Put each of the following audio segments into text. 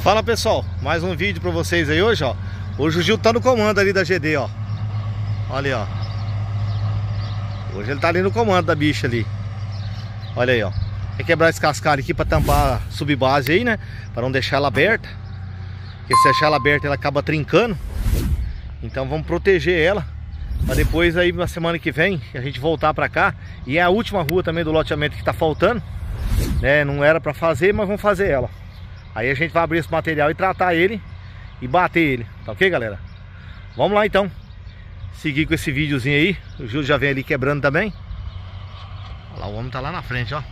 Fala pessoal, mais um vídeo pra vocês aí hoje, ó. Hoje o Gil tá no comando ali da GD, ó. Olha ali, ó. Hoje ele tá ali no comando da bicha ali. Olha aí, ó. Tem que quebrar esse cascalho aqui pra tampar a subbase aí, né? Pra não deixar ela aberta. Porque se deixar ela aberta ela acaba trincando. Então vamos proteger ela pra depois aí na semana que vem a gente voltar pra cá. E é a última rua também do loteamento que tá faltando, né? Não era pra fazer, mas vamos fazer ela. Aí a gente vai abrir esse material e tratar ele e bater ele, tá ok, galera? Vamos lá então seguir com esse videozinho aí. O Júlio já vem ali quebrando também. Olha lá, o homem tá lá na frente, ó.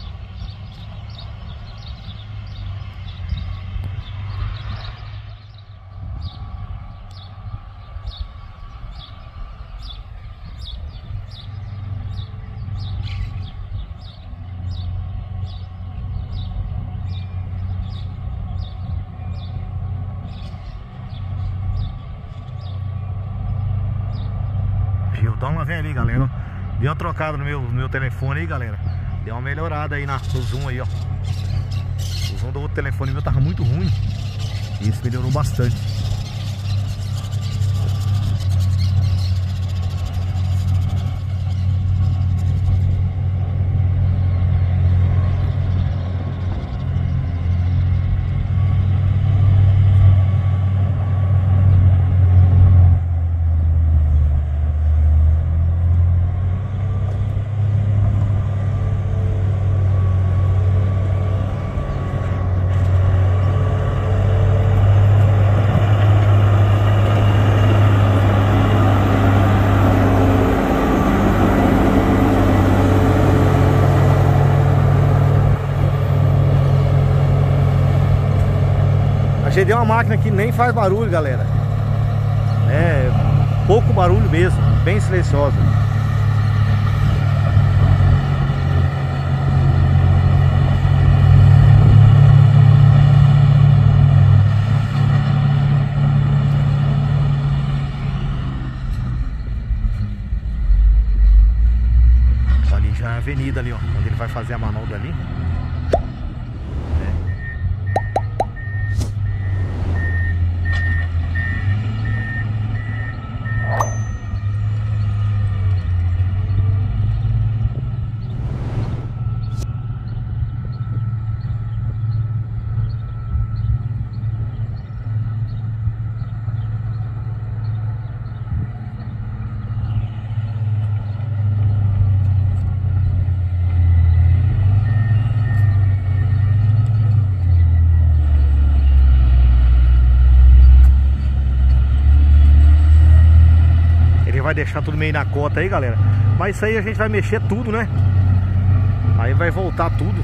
Gildão vem ali, galera. Deu uma trocada no meu telefone aí, galera. Deu uma melhorada aí no zoom aí, ó. O zoom do outro telefone meu tava muito ruim. E esse melhorou bastante. A GD é uma máquina que nem faz barulho, galera. É pouco barulho mesmo, bem silenciosa. Ali já é a avenida ali, ó, onde ele vai fazer a manobra ali. Vai deixar tudo meio na cota aí, galera. Mas isso aí a gente vai mexer tudo, né? Aí vai voltar tudo.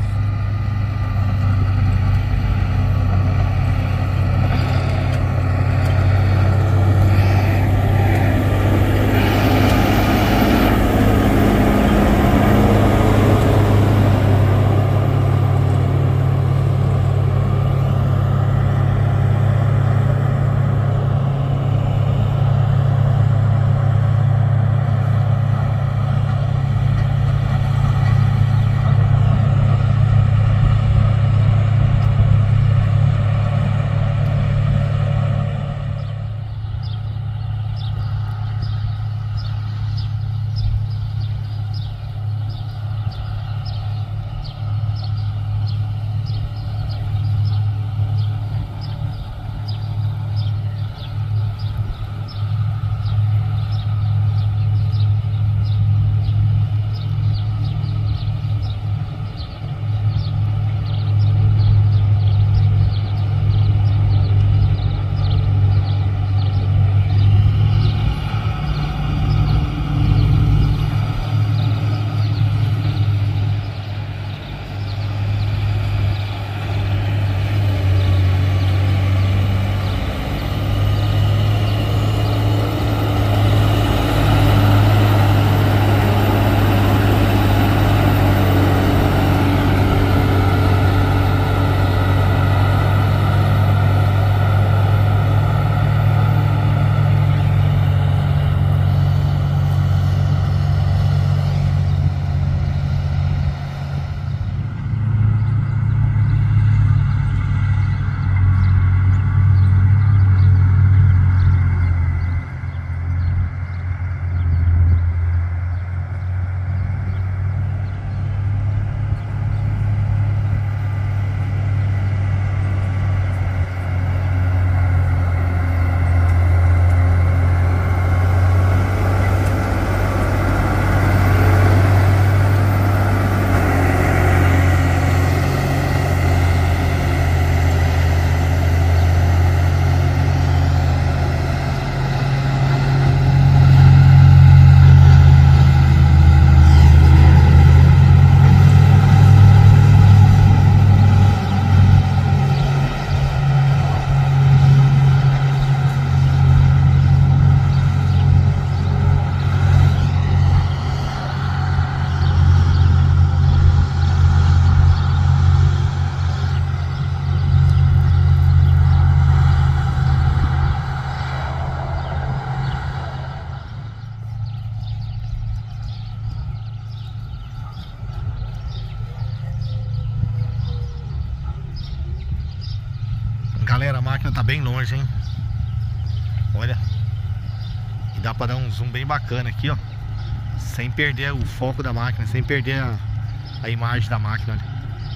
galera, a máquina tá bem longe, hein? Olha. E dá pra dar um zoom bem bacana aqui, ó. Sem perder o foco da máquina, sem perder a imagem da máquina, olha.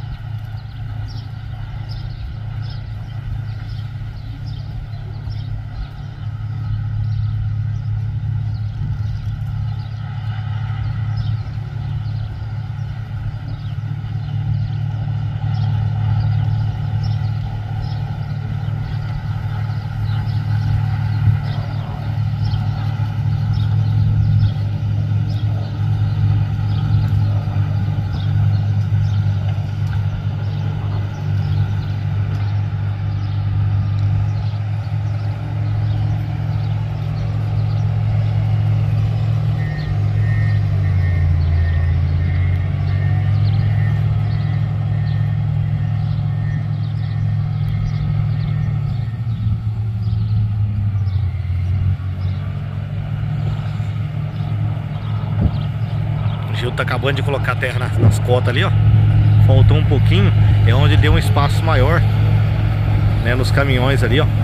O Gil tá acabando de colocar a terra nas cotas ali, ó. Faltou um pouquinho, é onde deu um espaço maior, né, nos caminhões ali, ó.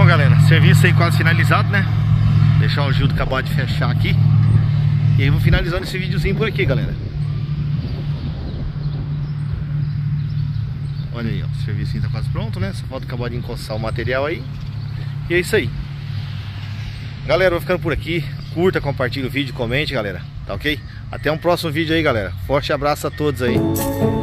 galera, serviço aí quase finalizado, né? Deixar o Gildo acabar de fechar aqui. E aí vou finalizando esse videozinho por aqui, galera. Olha aí, ó, o serviço tá quase pronto, né? Só falta acabar de encostar o material aí. E é isso aí. Galera, vou ficando por aqui. Curta, compartilha o vídeo, comente, galera. Tá ok? Até um próximo vídeo aí, galera. Forte abraço a todos aí.